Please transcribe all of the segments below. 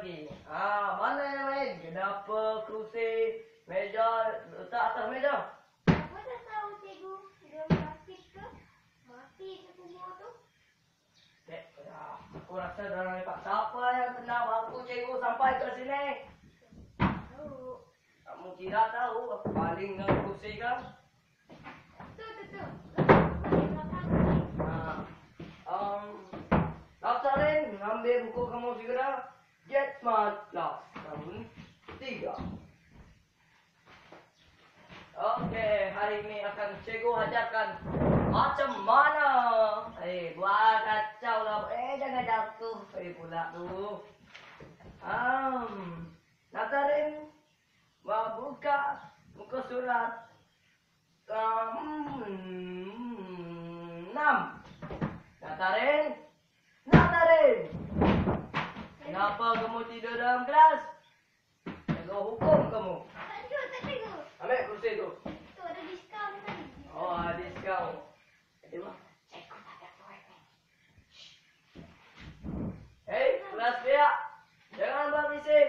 lagi. Mana yang lain? Kenapa kerusi meja letak atas meja? Apa dah tahu cikgu? Dia mati ke? Mati ke semua tu? Aku rasa dalam ni Pak. Siapa yang kena bangku cikgu sampai ke sini? Tahu. Kamu tidak tahu aku paling dengan kerusi kan? Tu. Belakang ni. Daftarin, ambil buku kamu segera. Get Smart Class tahun 3. Okey, hari ini akan cikgu ajarkan macam mana. Buat kacau lah. Jangan jatuh. Pula tu. Daftarin, buka muka surat 6. Daftarin. Kenapa kamu tidur dalam kelas? Cikgu hukum kamu. Tak cikgu. Ambil kursi tu. Tu ada diskaun tadi. Oh, diskaun. Cikgu tak ada proyek ni. Hei, kelas pihak. Jangan berbising.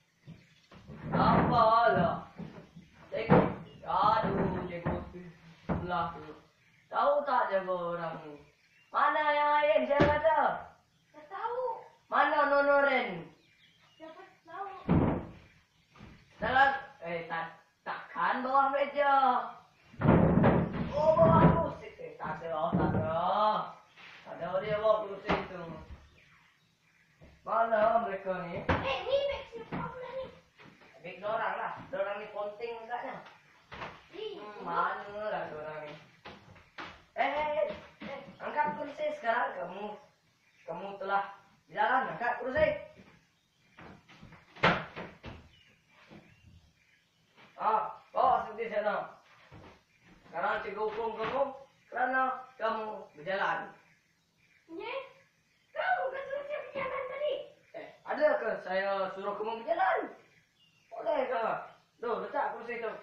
Apalah. Cikgu. Aduh, cikgu. Belah tu. Tahu tak jaga orang ni? Mana yang lain saya kata? Tak tahu. Mana Nonoren? Siapa tahu? Dalam, takkan bawah meja. Oh, bawah kursi. Tak ada. Tak ada dia bawah kursi tu. Mana mereka ni? Ni beg siapa pula ni? Beg dorang lah. Dorang ni ponting agaknya. Mana lah dorang ni? Angkat kursi sekarang. Kamu telah jalan. Angkat kursi. Bawa seperti sana. Sekarang cikgu hukum kamu kerana kamu berjalan. Ni? Kau kan suruh saya berjalan tadi. Adakah saya suruh kamu berjalan? Boleh ke? Tuh, letak kursi tu.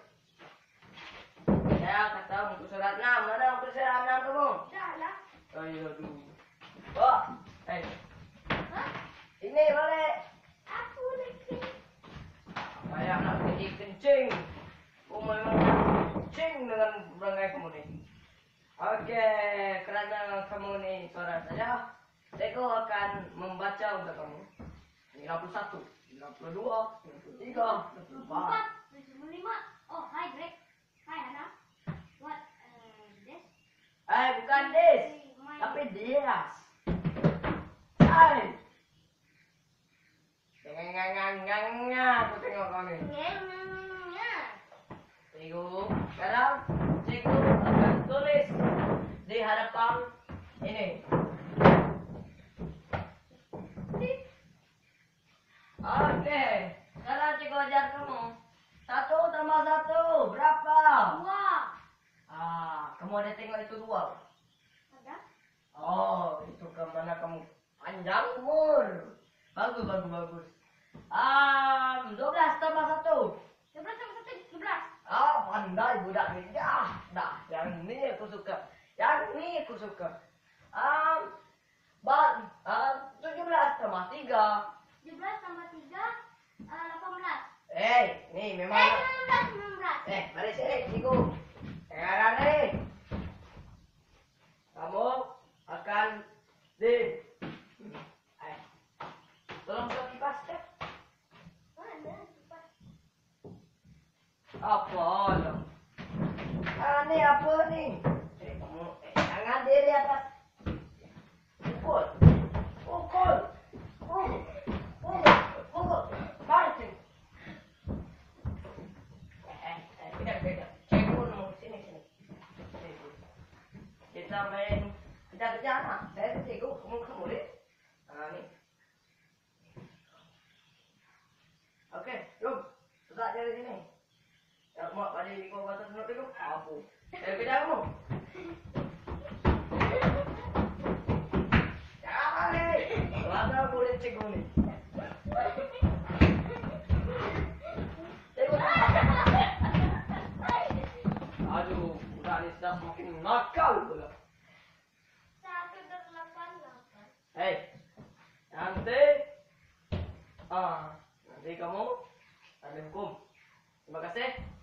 Saya kata muka surat 6. Mana muka surat 6 kamu? Dah lah. Aduh. Bawa. Hah? Ini balik. Aku lagi. Saya nak pergi kencing. Kamu memang kencing dengan perangai kamu ni. Okey, kerana kamu ni seorang saja, cikgu akan membaca untuk kamu. 51, 52, 53, 54. 25. Oh, hi Greg. Hi Hana. What? This? Bukan this, tapi dias. Hai. Aku tengok kau ni. Cikgu, sekarang cikgu akan tulis di hadapan ini. Okey, sekarang cikgu ajar kamu. 1 tambah 1 berapa? 2. Kamu ada tengok itu 2? Ada? Oh, itu ke mana kamu panjang umur. Bagus. 12 tambah 1. 11 tambah 1, 12. Pandai budak ni. Dah, yang ni aku suka. 17 tambah 3. 17 tambah 3, 18. Ni memang. 19. Mari sini, cikgu. Sekarang ni, kamu akan tolong kau kipas ya. Mana kipas? Apa lo? Ni apa ni? Kamu jangan diri atas. Pukul. Mari. Beda. Cikgu mau sini. Kita main kejar-kejar anak. Saya tu cikgu, kamu boleh. Ni. Okey, jom. Susah dari sini. Tak mau pada ni kau batas nak dulu. Apa? Saya kejar kamu. Jangan ni. Lama boleh cikgu ni. Cikgu. Aduh, budak ni sudah semakin nakal pula. 1 dan 8. Nanti Nanti kamu ada hukum. Terima kasih.